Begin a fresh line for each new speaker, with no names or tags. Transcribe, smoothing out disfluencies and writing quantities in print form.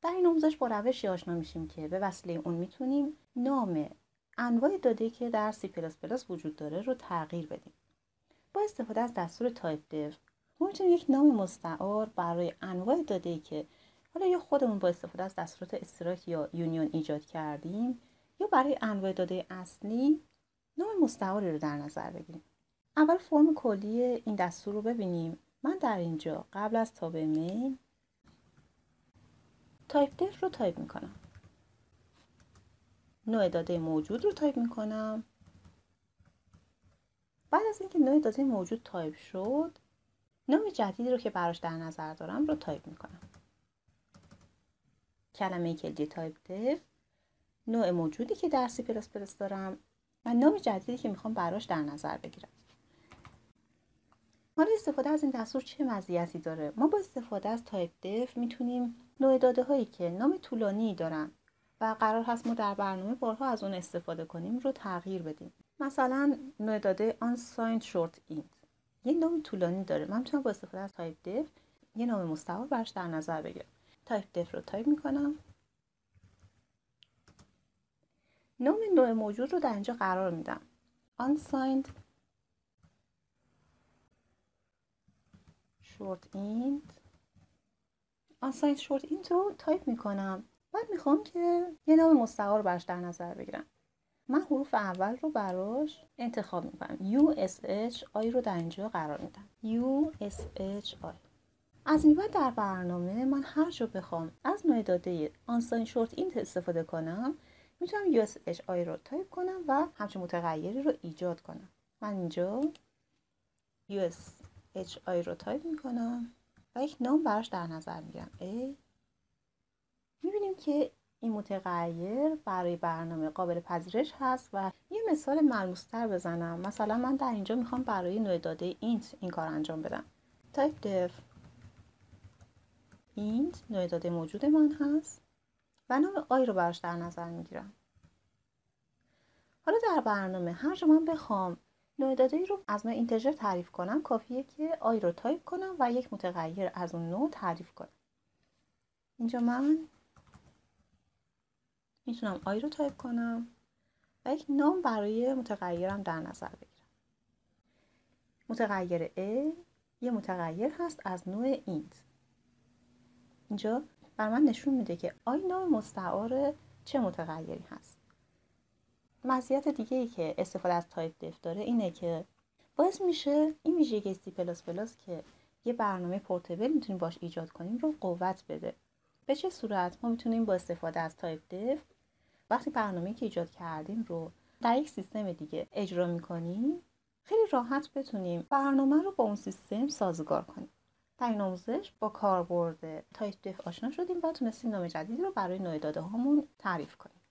در این آموزش با روشی آشنا میشیم که به وسیله اون میتونیم نام انواع داده که در C++ وجود داره رو تغییر بدیم. با استفاده از دستور تایپ دف ما میتونیم یک نام مستعار برای انواع داده‌ای که حالا یا خودمون با استفاده از دستورات استراک یا یونیون ایجاد کردیم یا برای انواع داده اصلی نام مستعاری رو در نظر بگیریم. اول فرم کلی این دستور رو ببینیم. من در اینجا قبل از تابع مین تایپ دف رو تایپ میکنم. نوع داده موجود رو تایپ میکنم. بعد از اینکه نوع داده موجود تایپ شد، نام جدیدی رو که براش در نظر دارم رو تایپ میکنم. کلمه کلیدی تایپ دف، نوع موجودی که در C++ دارم و نام جدیدی که میخوام براش در نظر بگیرم. حالا استفاده از این دستور چه مزیتی داره؟ ما با استفاده از تایپ دف میتونیم نوع داده هایی که نام طولانی دارن و قرار هست ما در برنامه بارها از اون استفاده کنیم رو تغییر بدیم. مثلا نوع داده unsigned short int یه نام طولانی داره. من میتونم با استفاده از تایپ دف یه نام مستعار براش در نظر بگیرم. تایپ دف رو تایپ میکنم. نام نوع موجود رو در اینجا قرار میدم. unsigned short int unsigned short int رو تایپ میکنم. بعد میخوام که یه نام مستعار براش در نظر بگیرم. من حروف اول رو براش انتخاب میکنم. USHI رو در اینجا قرار میدم. USHI. از این بعد در برنامه من هر جا بخوام از نوع داده unsigned short int استفاده کنم میتونم USHI رو تایپ کنم و همچین متغیری رو ایجاد کنم. من اینجا USHI رو تایپ میکنم و یک نام براش در نظر میگیرم. میبینیم که این متغیر برای برنامه قابل پذیرش هست و یه مثال ملموس‌تر بزنم. مثلا من در اینجا میخوام برای نوع داده int این کار انجام بدم. تایپ دف int نوع داده موجود من هست و نام آی رو براش در نظر میگیرم. حالا در برنامه هر جا من بخوام نوع داده رو از نوع اینتجر تعریف کنم کافیه که آی رو تایپ کنم و یک متغیر از اون نوع تعریف کنم. اینجا من میتونم آی رو تایپ کنم و یک نام برای متغیرم در نظر بگیرم. متغیر A یه متغیر هست از نوع int. اینجا بر من نشون میده که آی نام مستعار چه متغیری هست. مزیت دیگه ای که استفاده از تایپ دف داره اینه که باعث میشه این ویژگی C++ که یه برنامه پورتبل میتونیم باش ایجاد کنیم رو قوت بده. به چه صورت؟ ما میتونیم با استفاده از تایپ دف وقتی برنامه‌ای که ایجاد کردیم رو در یک سیستم دیگه اجرا میکنیم خیلی راحت بتونیم برنامه رو با اون سیستم سازگار کنیم. در این آموزش با کاربرد تایپ دف آشنا شدیم و تونستیم نام جدیدی رو برای نوع داده هامون تعریف کنیم.